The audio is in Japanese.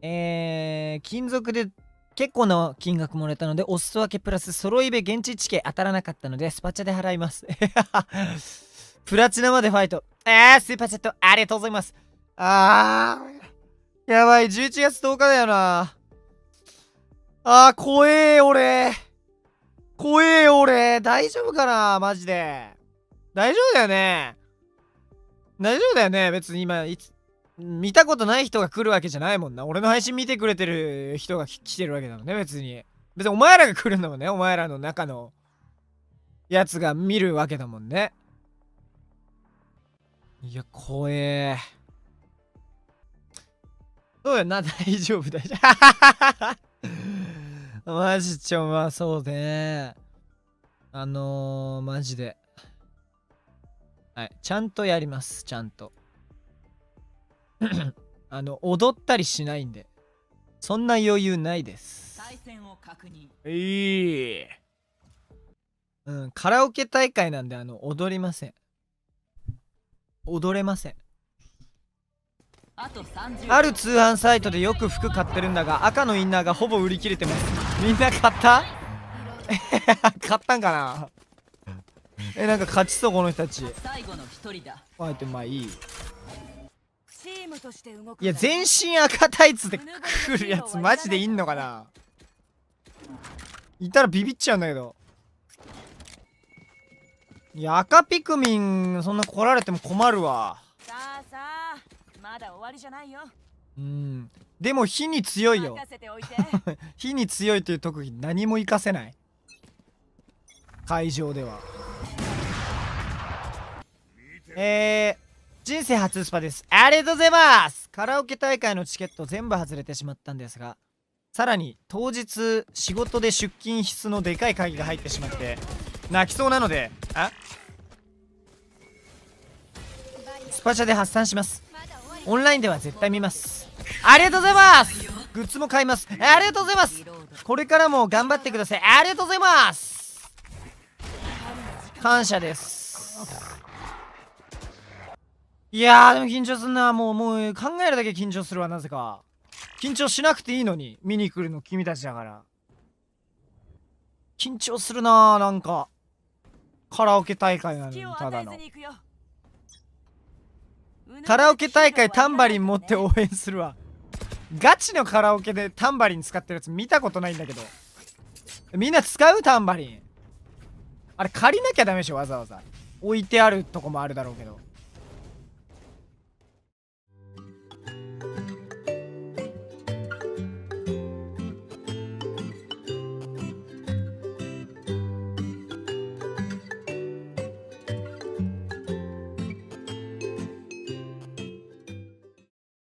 金属で結構な金額もらえたので、お裾分けプラス揃い部現地チケ当たらなかったので、スパチャで払います。プラチナまでファイト。スーパーチャットありがとうございます。やばい、11月10日だよな。怖えー、俺。怖えよ、俺。大丈夫かなマジで。大丈夫だよね。大丈夫だよね。別に今、見たことない人が来るわけじゃないもんな。俺の配信見てくれてる人が来てるわけだもんね、別に。別にお前らが来るんだもんね。お前らの中のやつが見るわけだもんね。いや、怖え。そうやな、大丈夫、大丈夫。マジまあそうね。マジで。はい、ちゃんとやります、ちゃんと。踊ったりしないんで。そんな余裕ないです。対戦を確認。カラオケ大会なんで、踊りません。踊れません。ある通販サイトでよく服買ってるんだが、赤のインナーがほぼ売り切れてます。みんな買った買ったんかな。なんか勝ちそう、この人たち。あえてまあいい。いや、全身赤タイツで来るやつマジでいんのかな。いたらビビっちゃうんだけど。いや、赤ピクミンそんな来られても困るわ。さあさあ、まだ終わりじゃないよ。でも火に強いよ。火に強いという特技何も活かせない。会場では。人生初スパです。ありがとうございます。カラオケ大会のチケット全部外れてしまったんですが、さらに当日仕事で出勤必須のでかい鍵が入ってしまって泣きそうなので、スパチャで発散します。オンラインでは絶対見ます。ありがとうございます。グッズも買います。ありがとうございます。これからも頑張ってください。ありがとうございます。感謝です。いやー、でも緊張すんな。もう考えるだけ緊張するわ。なぜか緊張しなくていいのに見に来るの君たちだから。緊張するなー。なんかカラオケ大会なのに、ただのカラオケ大会タンバリン持って応援するわ。ガチのカラオケでタンバリン使ってるやつ見たことないんだけど。みんな使うタンバリン。あれ借りなきゃダメでしょ、わざわざ。置いてあるとこもあるだろうけど。